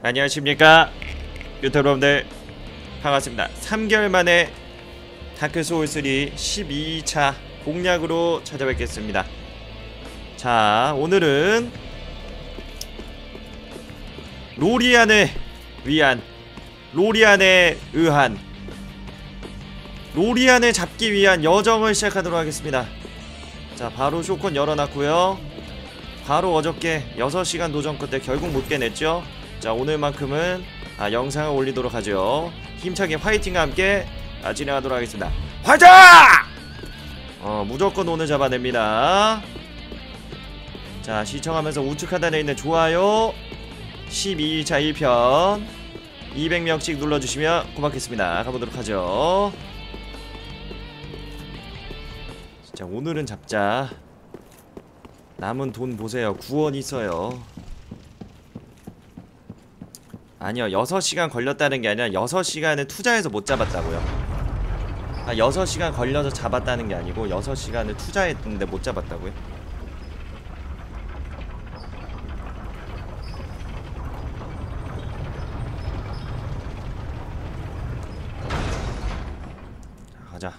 안녕하십니까 유튜브 여러분들, 반갑습니다. 3개월 만에 다크소울3 12차 공략으로 찾아뵙겠습니다. 자, 오늘은 로리안을 위한, 로리안에 의한, 로리안을 잡기 위한 여정을 시작하도록 하겠습니다. 자, 바로 쇼콘 열어놨고요. 바로 어저께 6시간 도전 끝에 결국 못 깨냈죠. 자, 오늘만큼은 영상을 올리도록 하죠. 힘차게 화이팅과 함께 진행하도록 하겠습니다. 화이팅! 무조건 오늘 잡아냅니다. 자, 시청하면서 우측 하단에 있는 좋아요 12차 1편 200명씩 눌러주시면 고맙겠습니다. 가보도록 하죠. 자, 오늘은 잡자. 남은 돈 보세요. 9원 있어요. 아니요, 6시간 걸렸다는 게 아니라 6시간을 투자해서 못 잡았다고요. 6시간 걸려서 잡았다는 게 아니고 6시간을 투자했는데 못 잡았다고요. 자, 가자.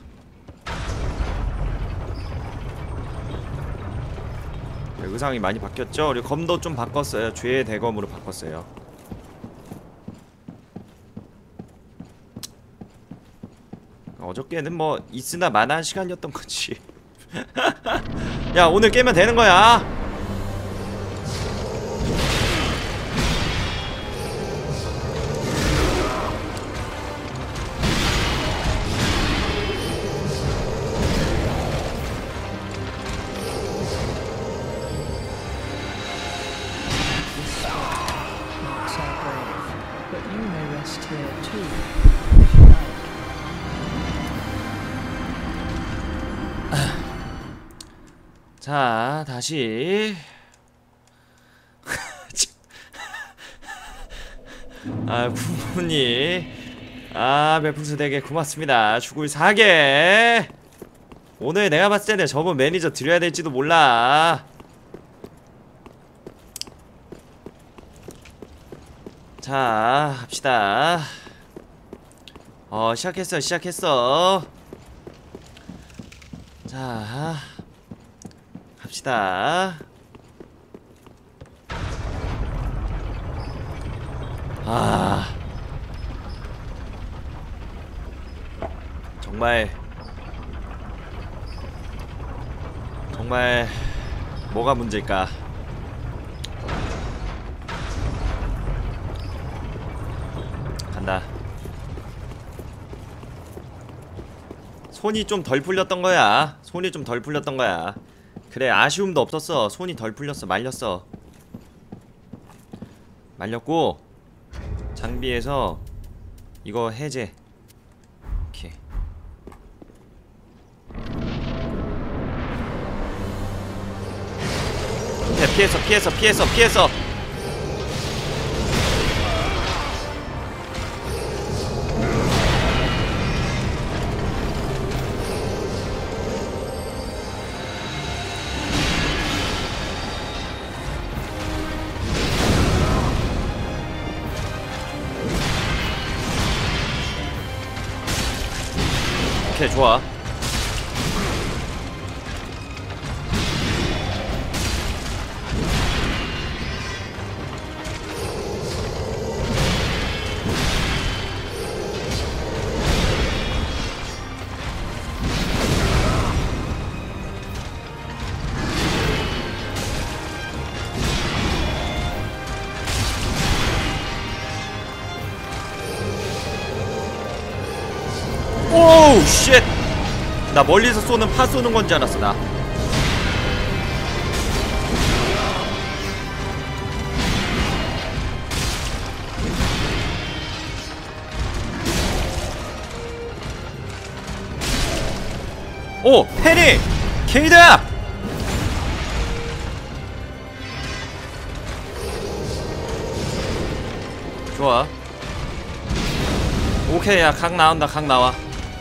의상이 많이 바뀌었죠? 그리고 검도 좀 바꿨어요. 죄의 대검으로 바꿨어요. 어저께는 뭐 있으나 마나한 시간이었던 거지. 야, 오늘 깨면 되는 거야. 자, 다시. 부모님, 별풍선 4개 고맙습니다. 죽을 4개. 오늘 내가 봤을 때는 저분 매니저 드려야 될지도 몰라. 자, 합시다. 시작했어. 자, 갑시다. 정말 뭐가 문제일까? 간다. 손이 좀 덜 풀렸던 거야. 그래, 아쉬움도 없었어. 손이 덜 풀렸어. 말렸고, 장비에서 이거 해제. 오케이. 피했어. 오케이, 좋아. 오우 쉣! 나 멀리서 쏘는 파 쏘는 건지 알았어. 나 오! 페리! 케이드야! 좋아. 오케이, 야, 각 나와.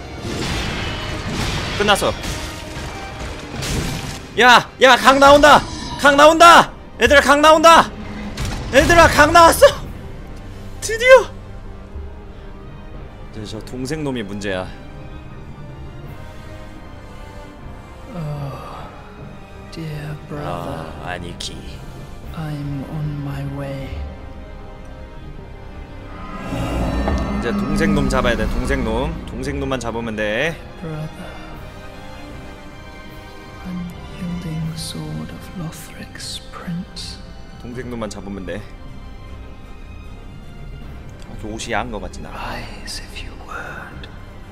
끝났어. 야, 각 나온다. 얘들아, 각 나왔어. 드디어! 저 동생 놈이 문제야. Dear brother, 아니키. I'm on my way. 이제 동생 놈 잡아야 돼. 동생 놈만 잡으면 돼. Brother, unyielding sword of Lothric's prince. 동생 놈만 잡으면 돼. 이렇게 옷이 야한 거 같지 나. Rise if you would.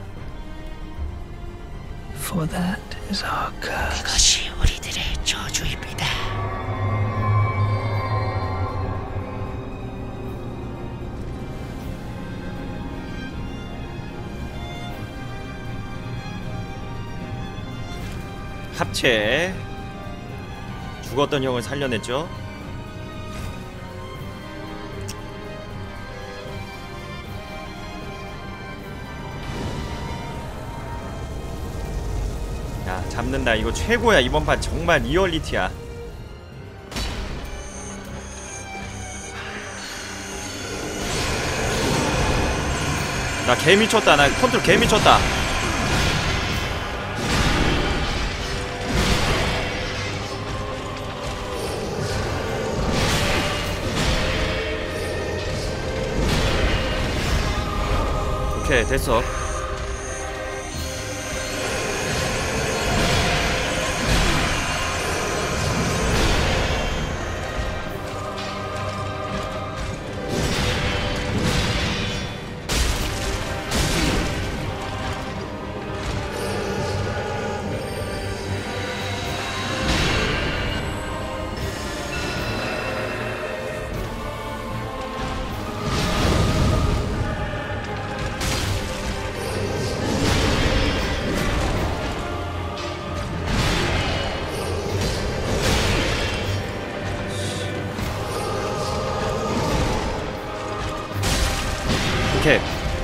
For that is our curse. 그것이 우리들의 저주입니다. 합체. 죽었던 형을 살려냈죠. 야, 잡는다. 이거 최고야. 이번 판 정말 리얼리티야. 나 개 미쳤다. 나 컨트롤 개 미쳤다. 오케이, 됐어. 오케이.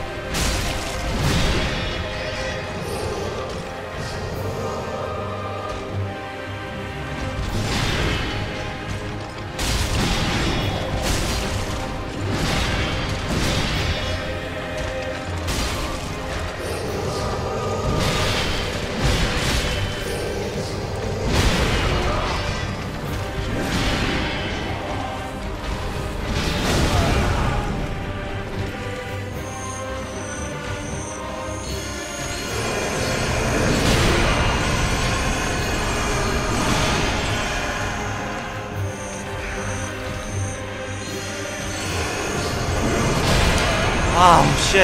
아우 쉣.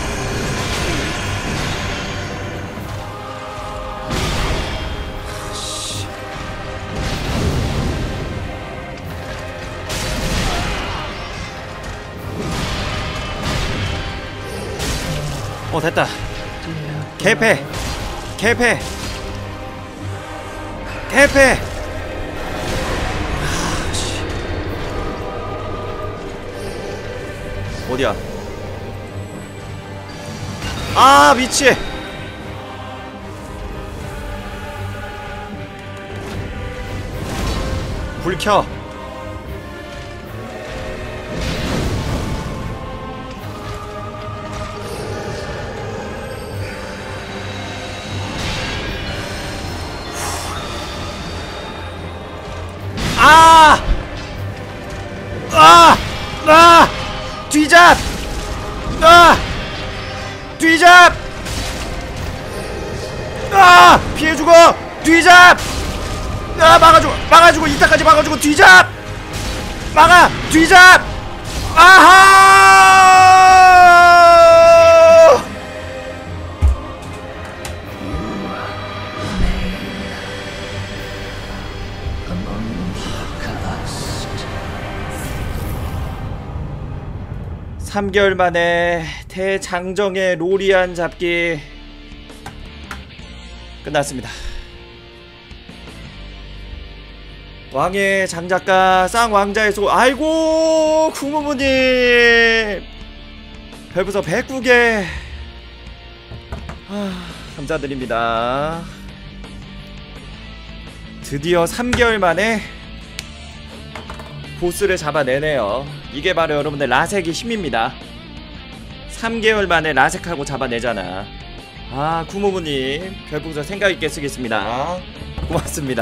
됐다. 개패. 어디야? 아, 미치. 불 켜. 아! 아! 아! 뒤잡! 아! 뒤잡! 아! 피해주고! 뒤잡! 아! 막아주고! 이따까지 막아주고! 뒤잡! 막아! 뒤잡! 아하! Among the cursed. 3개월 만에 대장정의 로리안 잡기 끝났습니다. 왕의 장작가 쌍왕자의 소. 아이고 구무무님 별부서 109개 감사드립니다. 드디어 3개월 만에 보스를 잡아내네요. 이게 바로 여러분들 라섹의 힘입니다. 3개월 만에 라섹하고 잡아내잖아. 아, 쿠모부님 별풍선 생각있게 쓰겠습니다. 고맙습니다.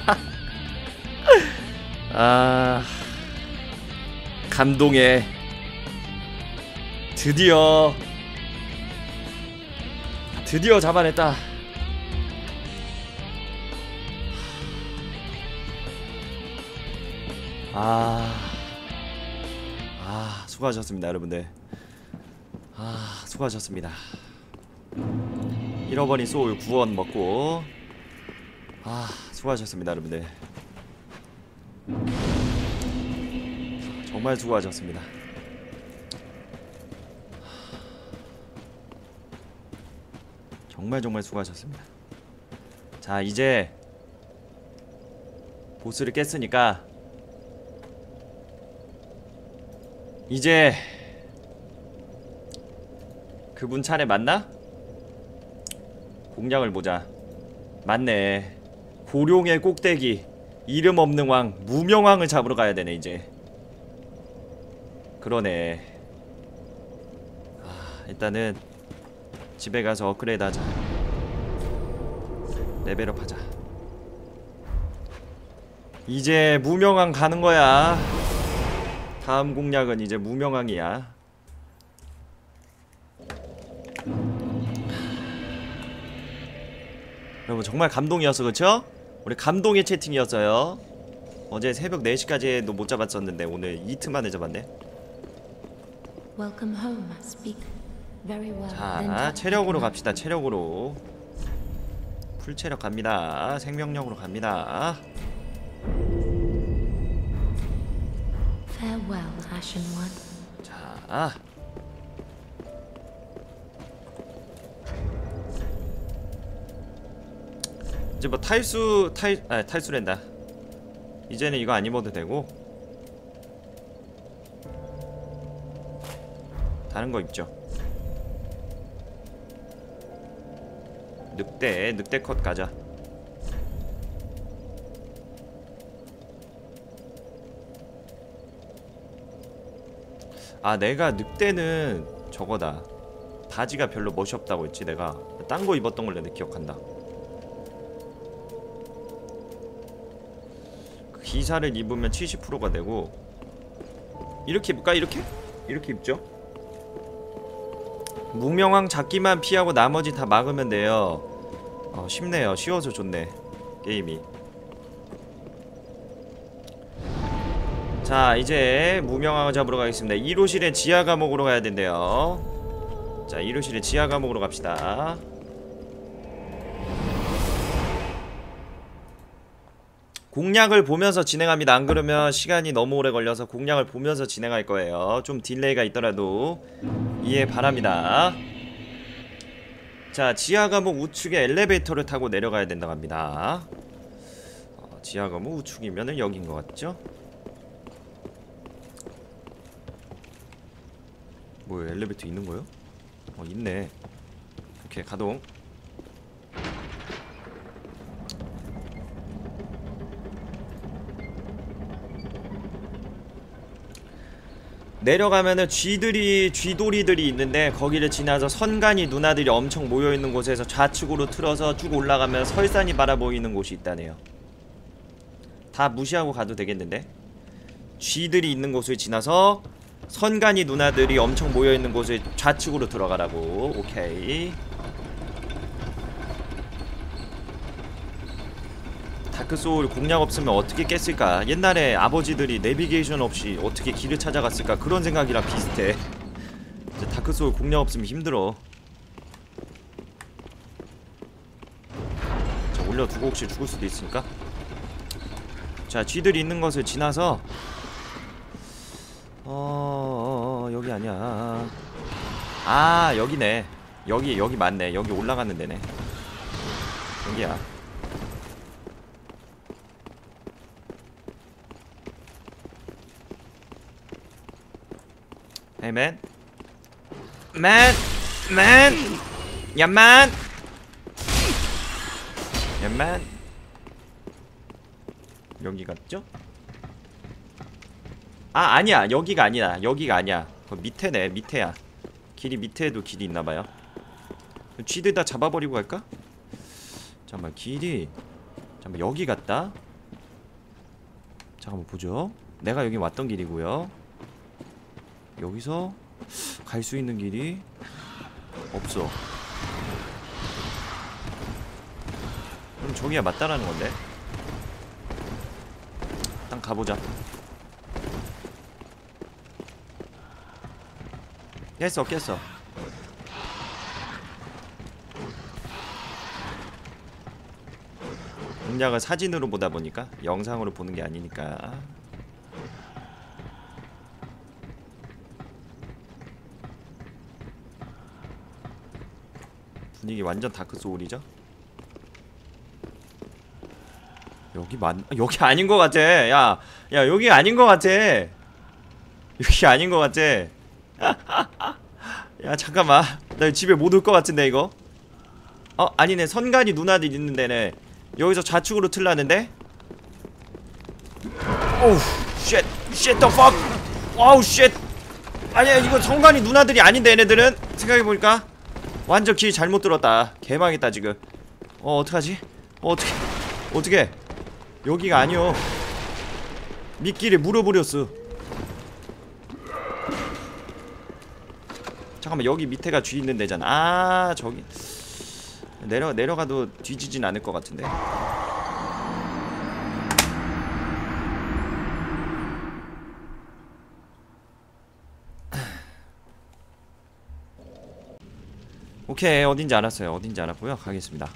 아, 감동해. 드디어 잡아냈다. 수고하셨습니다 여러분들. 수고하셨습니다. 잃어버린 소울 구원 먹고 수고하셨습니다 여러분들. 정말 수고하셨습니다. 정말 수고하셨습니다. 자, 이제 보스를 깼으니까 이제 그분 차례 맞나? 공략을 보자. 맞네. 고룡의 꼭대기 이름 없는 왕 무명왕을 잡으러 가야 되네 이제. 그러네. 일단은 집에 가서 업그레이드 하자. 레벨업 하자. 이제 무명왕 가는 거야. 다음 공략은 이제 무명왕이야. 여러분 정말 감동이었어, 그쵸? 우리 감동의 채팅이었어요. 어제 새벽 4시까지도 못 잡았었는데 오늘 이틀 만에 잡았네. Welcome home, speak very well. 자, 체력으로 갑시다. 체력으로. 풀 체력 갑니다. 생명력으로 갑니다. Farewell, Ashen One. 자, 이제 뭐 탈수랜다. 이제는 이거 안 입어도 되고 다른 거 입죠. 늑대 컷 가자. 내가 늑대는 저거다. 바지가 별로 멋이 없다고 했지. 내가 딴 거 입었던 걸 내가 기억한다. 기사를 입으면 70%가 되고. 이렇게 입을까? 이렇게 입죠. 무명왕 잡기만 피하고 나머지 다 막으면 돼요. 쉽네요. 쉬워서 좋네 게임이. 자, 이제 무명왕을 잡으러 가겠습니다. 1호실에 지하 감옥으로 가야 된대요. 자, 1호실에 지하 감옥으로 갑시다. 공략을 보면서 진행합니다. 안 그러면 시간이 너무 오래 걸려서 공략을 보면서 진행할 거예요. 좀 딜레이가 있더라도 이해 바랍니다. 자, 지하 감옥 우측에 엘리베이터를 타고 내려가야 된다고 합니다. 지하 감옥 우측이면은 여긴 것 같죠? 뭐야, 엘리베이터 있는 거요? 있네. 오케이, 가동. 내려가면은 쥐돌이들이 있는데 거기를 지나서 선간이 누나들이 엄청 모여있는 곳에서 좌측으로 틀어서 쭉 올라가면 설산이 바라보이는 곳이 있다네요. 다 무시하고 가도 되겠는데? 쥐들이 있는 곳을 지나서 선간이 누나들이 엄청 모여있는 곳을 좌측으로 들어가라고. 오케이. 다크소울 공략 없으면 어떻게 깼을까? 옛날에 아버지들이 내비게이션 없이 어떻게 길을 찾아갔을까? 그런 생각이랑 비슷해. 이제 다크소울 공략 없으면 힘들어. 자, 올려두고 혹시 죽을 수도 있으니까. 자, 쥐들이 있는 것을 지나서 여기 아니야. 여기네. 여기 맞네. 여기 올라가는 데네. 여기야. Hey man. Yeah man. 여기 갔죠? 아 아니야 여기가 아니야 여기가 아니야 그 밑에네 밑에야 길이 밑에에도 길이 있나봐요 쥐들 다 잡아버리고 갈까? 잠깐만 길이 잠깐만 여기 갔다 잠깐만 보죠 내가 여기 왔던 길이고요 여기서 갈 수 있는 길이 없어 그럼 저기야 맞다라는 건데 일단 가보자 깼어 공략을 사진으로 보다 보니까 영상으로 보는 게 아니니까 분위기 완전 다크 소울이죠? 여기 아닌 것 같아. 야 여기 아닌 것 같아. 여기 아닌 것 같아. 야 잠깐만 나 집에 못 올 것 같은데 이거 아니네 선간이 누나들 있는 데네 여기서 좌측으로 틀라는데 오우 쉣 the fuck 와우 쉣 아니야 이거 선간이 누나들이 아닌데 얘네들은 생각해보니까 완전 길 잘못 들었다 개망했다 지금 어떡하지 어떻게 여기가 아니요 미끼를 물어버렸어 잠깐만 여기 밑에가 쥐 있는 데잖아 아 저기 내려가도 뒤지진 않을 것 같은데 오케이 어딘지 알았어요 어딘지 알았고요 가겠습니다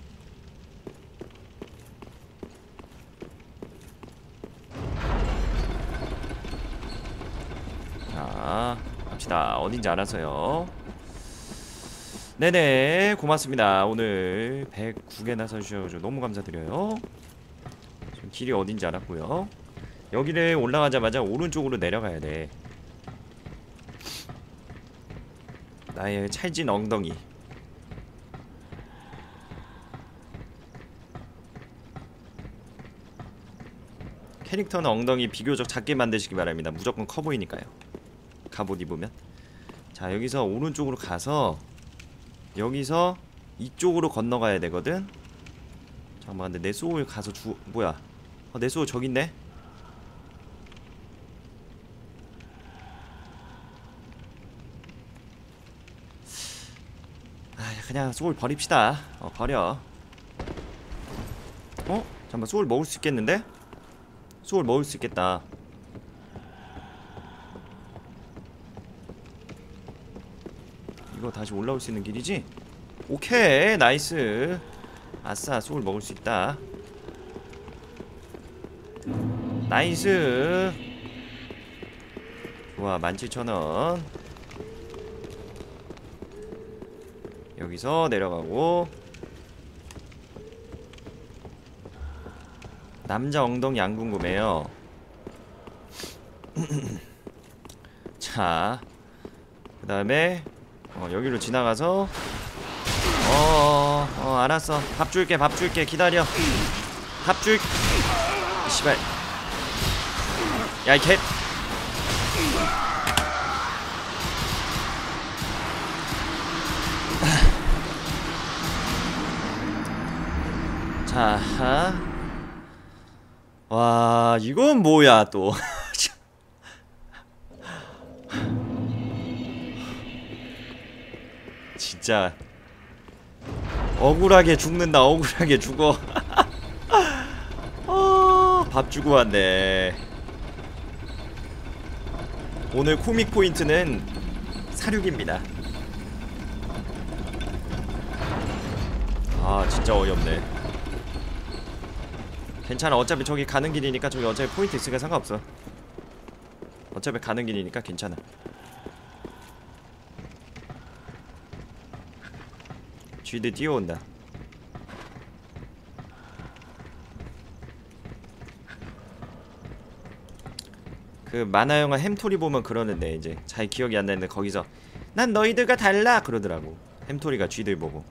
자 갑시다 어딘지 알았어요 네네 고맙습니다 오늘 109개나 사주셔서 너무 감사드려요 지금 길이 어딘지 알았고요 여기를 올라가자마자 오른쪽으로 내려가야 돼 나의 찰진 엉덩이 캐릭터는 엉덩이 비교적 작게 만드시기 바랍니다 무조건 커 보이니까요 갑옷 입으면 자 여기서 오른쪽으로 가서 여기서 이쪽으로 건너가야 되거든 잠깐만 근데 내 소울 가서 뭐야 내 소울 저기 있네 그냥 소울 버립시다 버려 잠깐만 소울 먹을 수 있겠는데? 소울 먹을 수 있겠다 이거 다시 올라올 수 있는 길이지? 오케이 나이스 아싸 소울 먹을 수 있다 나이스 좋아 17,000원 여기서 내려가고 남자 엉덩이 안 궁금해요 자 그 다음에 여기로 지나가서 알았어 밥 줄게 기다려 밥 줄 씨발 야 이 개 자, 와 이건 뭐야 또 진짜 억울하게 죽는다 억울하게 죽어 밥 주고 왔네 오늘 코믹 포인트는 사륙입니다 아 진짜 어이없네 괜찮아 어차피 저기 가는 길이니까 저기 어차피 포인트 있으니까 상관없어 어차피 가는 길이니까 괜찮아 쥐들 뛰어온다 그 만화 영화 햄토리 보면 그러는데 이제 잘 기억이 안 나는데 거기서 난 너희들과 달라 그러더라고 햄토리가 쥐들 보고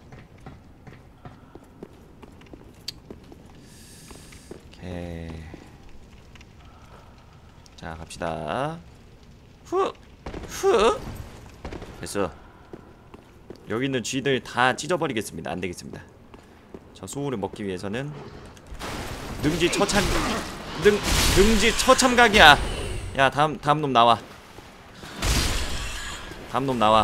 자 갑시다. 됐어. 여기 있는 쥐들 다 찢어버리겠습니다. 안되겠습니다. 저 소울을 먹기 위해서는 능지 처참각이야. 야 다음 놈 나와. 다음 놈 나와.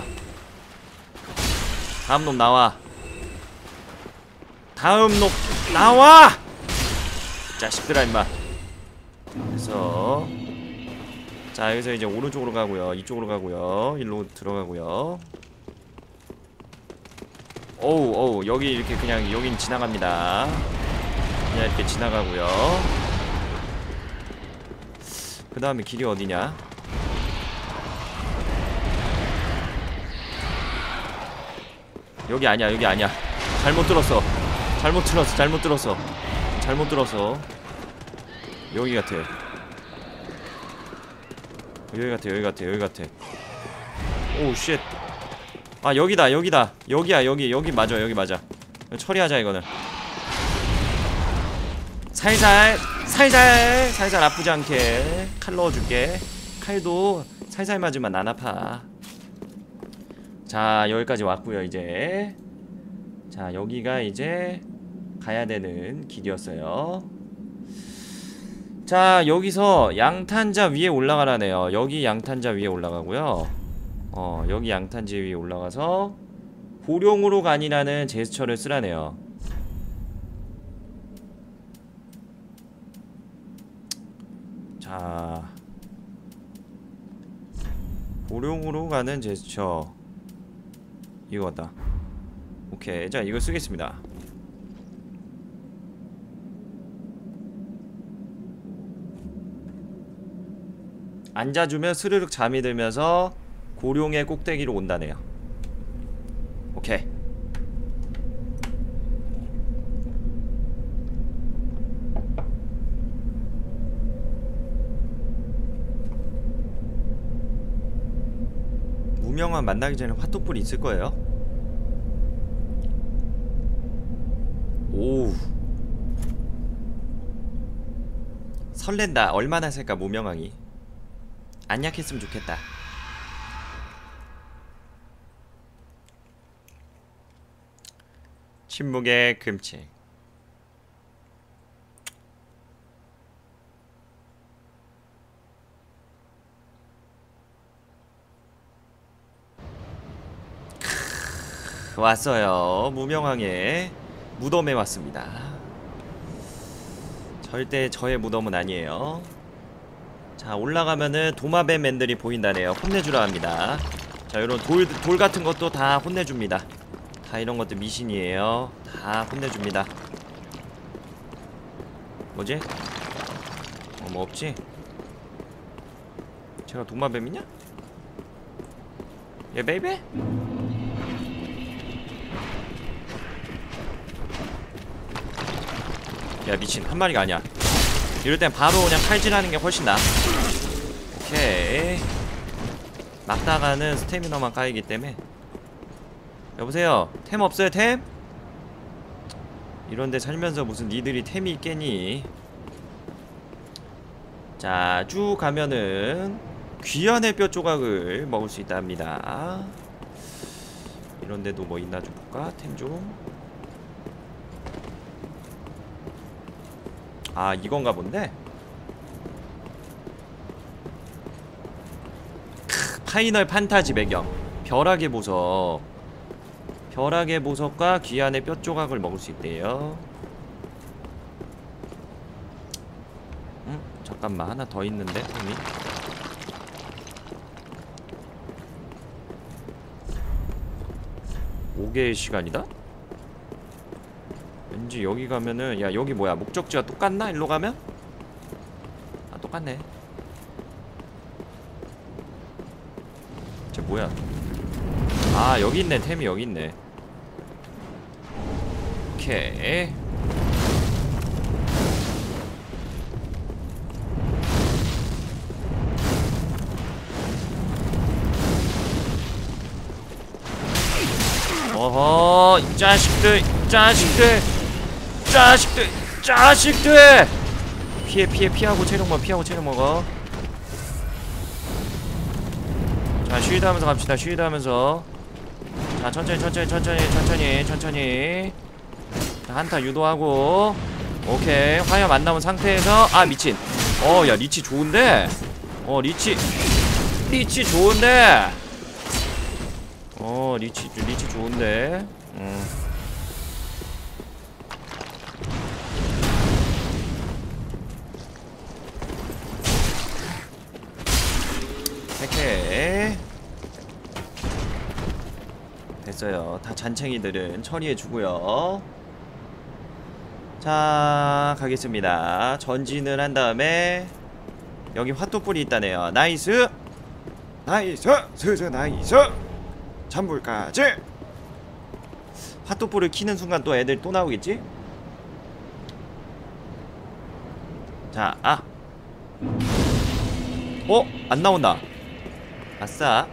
자식들아 임마. 그래서 자 여기서 이제 오른쪽으로 가고요. 이쪽으로 가고요. 일로 들어가고요. 어우 여기 이렇게 그냥 여긴 지나갑니다. 그냥 이렇게 지나가고요. 그 다음에 길이 어디냐? 여기 아니야. 잘못 들었어. 여기 같아. 오우 쉣. 아 여기다. 여기야. 여기 맞아. 처리하자 이거는. 살살 아프지 않게 칼 넣어줄게. 칼도 살살 맞으면 안 아파. 자 여기까지 왔고요. 이제 자 여기가 이제 가야 되는 길이었어요. 자 여기서 양탄자 위에 올라가라네요. 여기 양탄자 위에 올라가고요. 여기 양탄자 위에 올라가서 고룡으로 간이라는 제스처를 쓰라네요. 자 고룡으로 가는 제스처 이거다. 오케이 자 이거 쓰겠습니다. 앉아주면 스르륵 잠이 들면서 고룡의 꼭대기로 온다네요. 오케이. 무명한 만나기 전에 화뚝불이 있을 거예요. 오우 설렌다. 얼마나 살까 무명왕이. 안 약했으면 좋겠다. 침묵의 금치. 왔어요. 무명왕의 무덤에 왔습니다. 절대 저의 무덤은 아니에요. 자 올라가면은 도마뱀맨들이 보인다네요. 혼내주라 합니다. 자 이런 돌 같은 것도 다 혼내줍니다. 다 이런 것도 미신이에요. 다 혼내줍니다. 뭐지? 뭐 없지? 제가 도마뱀이냐? 예 베이베? 야 미친 한 마리가 아니야. 이럴 땐 바로 그냥 칼질하는 게 훨씬 나아. 오케이. 막다가는 스태미너만 까이기 때문에. 여보세요 템 없어요 템? 이런데 살면서 무슨 니들이 템이 있겠니? 자 쭉 가면은 귀환의 뼈 조각을 먹을 수 있답니다. 이런데도 뭐 있나 좀 볼까? 템 좀. 아 이건가 본데? 파이널 판타지 배경 벼락의 보석. 벼락의 보석과 귀환의 뼈 조각을 먹을 수 있대요. 잠깐만 하나 더 있는데 템이. 5개의 시간이다? 왠지 여기 가면은 야 여기 뭐야 목적지가 똑같나? 일로 가면? 아 똑같네. 쟤 뭐야? 아 여기 있네. 템이 여기 있네. 오케이. 어허 이 자식들 자식들 피하고 체력 먹어. 자, 쉴드 하면서 갑시다. 쉴드 하면서. 자, 천천히. 자, 한타 유도하고. 오케이. 화염 안 나온 상태에서. 아, 미친. 야, 리치 좋은데? 리치 좋은데? 리치 좋은데? 오케이. 됐어요. 다 잔챙이들은 처리해주고요. 자, 가겠습니다. 전진을 한 다음에 여기 화토불이 있다네요. 나이스. 스스 나이스. 잠불까지. 화토불을 키는 순간 또 애들 또 나오겠지? 자, 안 나온다. 아싸.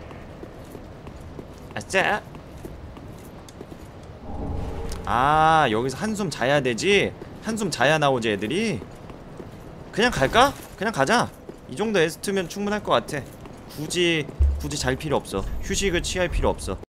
여기서 한숨 자야 되지? 한숨 자야 나오지 애들이? 그냥 갈까? 그냥 가자. 이 정도 에스트면 충분할 것 같아. 굳이 잘 필요 없어. 휴식을 취할 필요 없어.